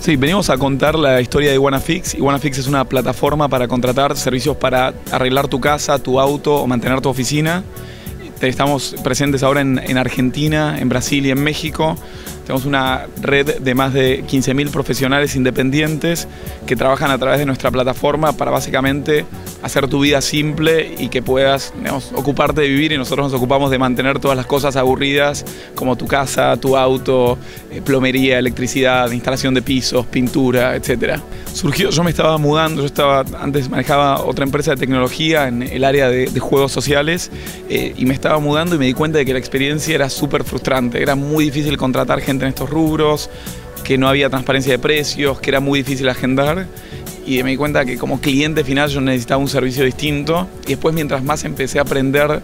Sí, venimos a contar la historia de Wanafix. Y Wanafix es una plataforma para contratar servicios para arreglar tu casa, tu auto o mantener tu oficina. Estamos presentes ahora en Argentina, en Brasil y en México. Tenemos una red de más de 15.000 profesionales independientes que trabajan a través de nuestra plataforma para básicamente hacer tu vida simple y que puedas, digamos, ocuparte de vivir, y nosotros nos ocupamos de mantener todas las cosas aburridas como tu casa, tu auto, plomería, electricidad, instalación de pisos, pintura, etc. Surgió, yo me estaba mudando, antes manejaba otra empresa de tecnología en el área de juegos sociales y me estaba mudando y me di cuenta de que la experiencia era súper frustrante, era muy difícil contratar gente en estos rubros, que no había transparencia de precios, que era muy difícil agendar, y me di cuenta que como cliente final yo necesitaba un servicio distinto. Y después, mientras más empecé a aprender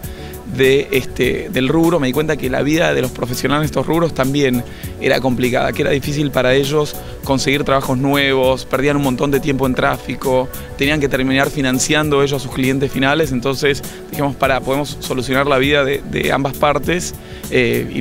del rubro, me di cuenta que la vida de los profesionales de estos rubros también era complicada, que era difícil para ellos conseguir trabajos nuevos, perdían un montón de tiempo en tráfico, tenían que terminar financiando ellos a sus clientes finales. Entonces dijimos, podemos solucionar la vida de ambas partes, y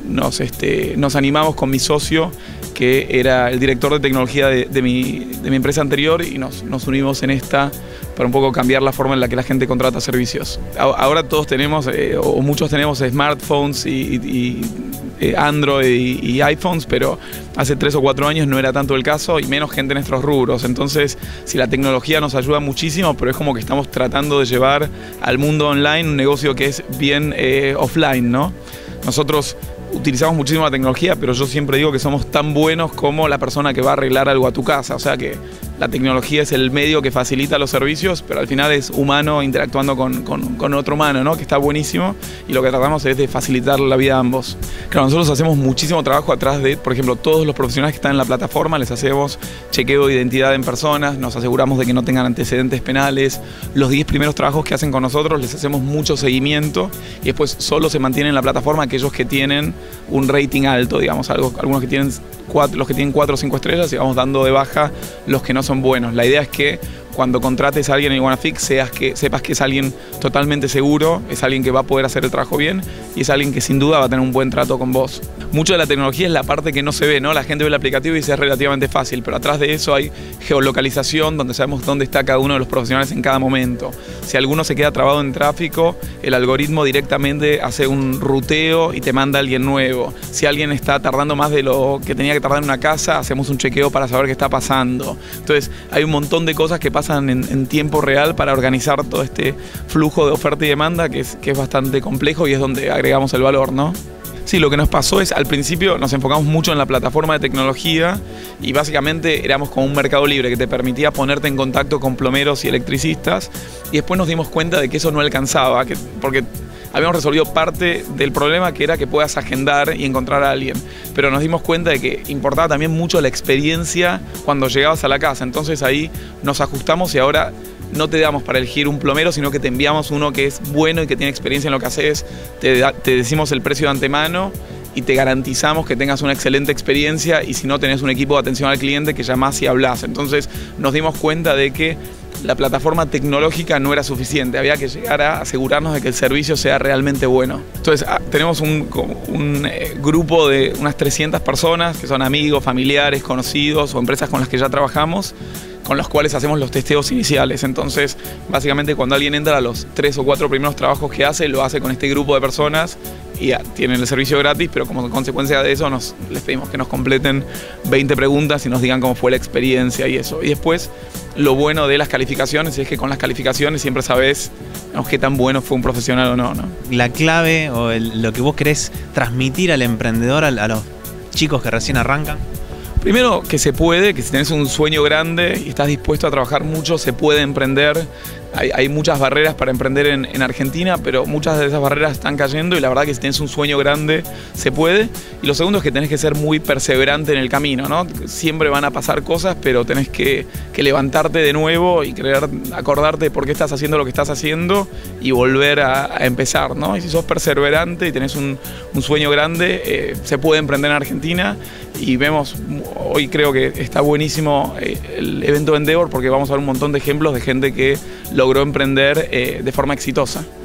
nos animamos con mi socio, que era el director de tecnología de mi empresa anterior, y nos unimos en esta para un poco cambiar la forma en la que la gente contrata servicios. Ahora todos tenemos, o muchos tenemos smartphones y Android y iPhones, pero hace 3 o 4 años no era tanto el caso, y menos gente en estos rubros. Entonces, sí, la tecnología nos ayuda muchísimo, pero es como que estamos tratando de llevar al mundo online un negocio que es bien offline, ¿no? Nosotros utilizamos muchísimo la tecnología, pero yo siempre digo que somos tan buenos como la persona que va a arreglar algo a tu casa. O sea que la tecnología es el medio que facilita los servicios, pero al final es humano interactuando con otro humano, ¿no? Que está buenísimo, y lo que tratamos es de facilitar la vida a ambos. Claro, nosotros hacemos muchísimo trabajo atrás de, por ejemplo, todos los profesionales que están en la plataforma, les hacemos chequeo de identidad en personas, nos aseguramos de que no tengan antecedentes penales. Los 10 primeros trabajos que hacen con nosotros les hacemos mucho seguimiento, y después solo se mantienen en la plataforma aquellos que tienen un rating alto, digamos, algunos que tienen los que tienen 4 o 5 estrellas, y vamos dando de baja los que no son buenos. La idea es que cuando contrates a alguien en Wanafix sepas que es alguien totalmente seguro, es alguien que va a poder hacer el trabajo bien, y es alguien que sin duda va a tener un buen trato con vos. Mucho de la tecnología es la parte que no se ve, ¿no? La gente ve el aplicativo y dice es relativamente fácil, pero atrás de eso hay geolocalización, donde sabemos dónde está cada uno de los profesionales en cada momento. Si alguno se queda trabado en tráfico, el algoritmo directamente hace un ruteo y te manda a alguien nuevo. Si alguien está tardando más de lo que tenía que tardar en una casa, hacemos un chequeo para saber qué está pasando. Entonces hay un montón de cosas que pasan en tiempo real para organizar todo este flujo de oferta y demanda que es bastante complejo, y es donde agregamos el valor, ¿no? Sí, lo que nos pasó es, al principio nos enfocamos mucho en la plataforma de tecnología, y básicamente éramos como un mercado libre que te permitía ponerte en contacto con plomeros y electricistas, y después nos dimos cuenta de que eso no alcanzaba, porque habíamos resolvido parte del problema, que era que puedas agendar y encontrar a alguien, pero nos dimos cuenta de que importaba también mucho la experiencia cuando llegabas a la casa. Entonces ahí nos ajustamos, y ahora no te damos para elegir un plomero, sino que te enviamos uno que es bueno y que tiene experiencia en lo que haces. Te decimos el precio de antemano y te garantizamos que tengas una excelente experiencia, y si no, tenés un equipo de atención al cliente que llamás y hablas. Entonces nos dimos cuenta de que la plataforma tecnológica no era suficiente, había que llegar a asegurarnos de que el servicio sea realmente bueno. Entonces tenemos un grupo de unas 300 personas que son amigos, familiares, conocidos o empresas con las que ya trabajamos, con los cuales hacemos los testeos iniciales. Entonces, básicamente, cuando alguien entra a los 3 o 4 primeros trabajos que hace, lo hace con este grupo de personas y tienen el servicio gratis, pero como consecuencia de eso les pedimos que nos completen 20 preguntas y nos digan cómo fue la experiencia y eso. Y después, lo bueno de las calificaciones es que con las calificaciones siempre sabes, digamos, qué tan bueno fue un profesional o no, ¿no? La clave o lo que vos querés transmitir al emprendedor, a los chicos que recién arrancan. Primero, que se puede, que si tenés un sueño grande y estás dispuesto a trabajar mucho, se puede emprender. Hay muchas barreras para emprender en Argentina, pero muchas de esas barreras están cayendo, y la verdad que si tenés un sueño grande, se puede. Y lo segundo es que tenés que ser muy perseverante en el camino, ¿no? Siempre van a pasar cosas, pero tenés que levantarte de nuevo y acordarte de por qué estás haciendo lo que estás haciendo y volver a empezar, ¿no? Y si sos perseverante y tenés un sueño grande, se puede emprender en Argentina. Y vemos, hoy creo que está buenísimo el evento de Endeavor, porque vamos a ver un montón de ejemplos de gente que logró emprender de forma exitosa.